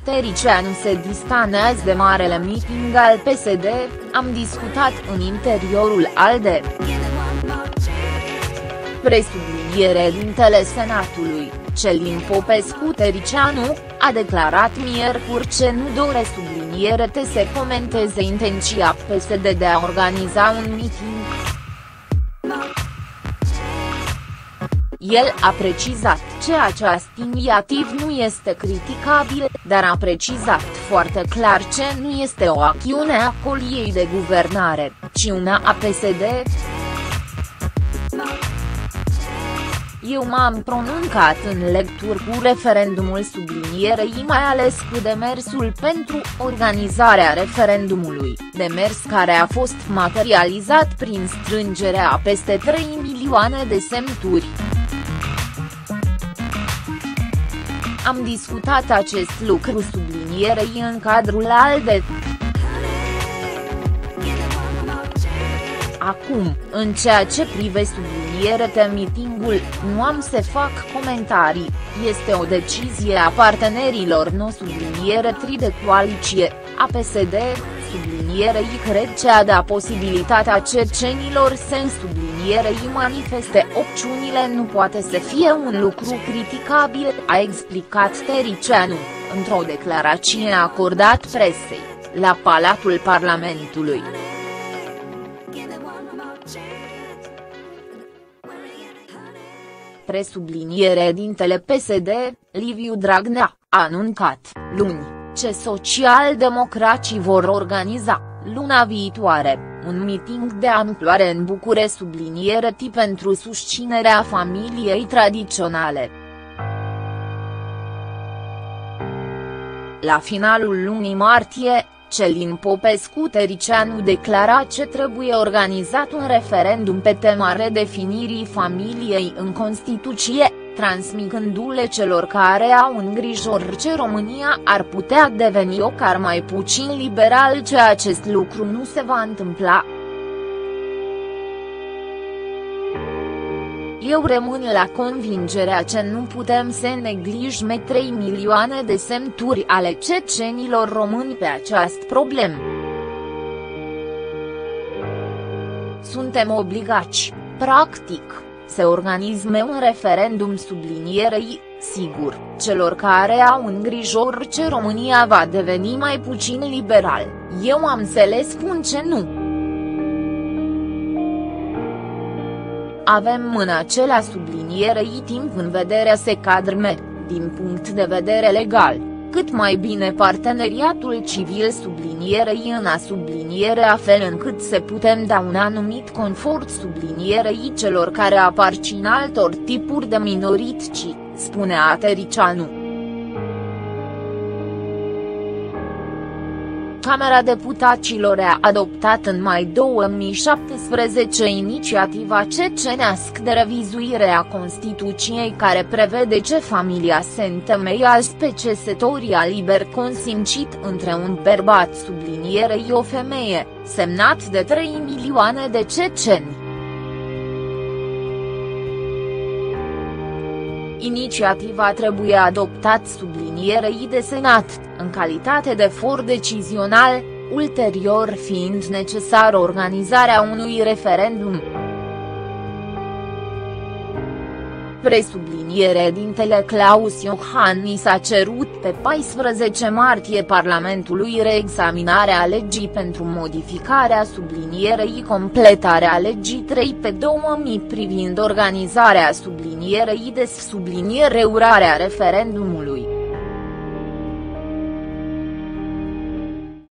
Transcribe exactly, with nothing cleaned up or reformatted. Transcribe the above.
Tăriceanu se distanează de marele meeting al P S D, am discutat în interiorul ALDE. Presubliniere-dintele Senatului, Călin Popescu Tăriceanu, a declarat miercuri că nu dore subliniere te să comenteze intenția P S D de a organiza un meeting. El a precizat că acest inițiativ nu este criticabil, dar a precizat foarte clar că nu este o acțiune a coliei de guvernare, ci una a P S D. Eu m-am pronunțat în lecturi cu referendumul sublinierei mai ales cu demersul pentru organizarea referendumului, demers care a fost materializat prin strângerea a peste trei milioane de semnături. Am discutat acest lucru sublinierei în cadrul ALDE. Acum, în ceea ce privește subliniere-te meetingul, nu am să fac comentarii, este o decizie a partenerilor no subliniere-tri de coaliție, a P S D, sublinierei cred că a da posibilitatea cecenilor să în sublinierei manifeste opțiunile nu poate să fie un lucru criticabil, a explicat Tăriceanu, într-o declarație acordat presei, la Palatul Parlamentului. Presubliniere-dintele P S D, Liviu Dragnea, a anuncat, luni, că socialdemocrații vor organiza, luna viitoare, un meeting de amploare în București subliniere-ti pentru susținerea familiei tradiționale. La finalul lunii martie, Călin Popescu Tăriceanu declara că trebuie organizat un referendum pe tema redefinirii familiei în Constituție, transmițându-le celor care au îngrijorări că România ar putea deveni o țară mai puțin liberal că acest lucru nu se va întâmpla. Eu rămân la convingerea că nu putem să neglijăm trei milioane de semnături ale cecenilor români pe această problemă. Suntem obligați, practic, să organizăm un referendum sublinierei, sigur, celor care au îngrijorări că România va deveni mai puțin liberal, eu am să le spun că nu. Avem în acela sublinierei timp în vedere să cadrme, din punct de vedere legal, cât mai bine parteneriatul civil sublinierei în a subliniere a fel încât să putem da un anumit confort sublinierei celor care aparțin altor tipuri de minorități, spunea Tăriceanu. Camera Deputaților a adoptat în mai două mii șaptesprezece inițiativa cecenească de revizuire a Constituției care prevede că familia se întemeiază pe căsătoria liber consimțit între un bărbat sublinierei o femeie, semnat de trei milioane de ceceni. Inițiativa trebuie adoptat sublinierei de Senat, în calitate de for decizional, ulterior fiind necesară organizarea unui referendum. Presubliniere-dintele Claus Iohannis a cerut pe paisprezece martie Parlamentului reexaminarea legii pentru modificarea sublinierei completarea legii trei pe două mii privind organizarea sublinierei de subliniere urarea referendumului.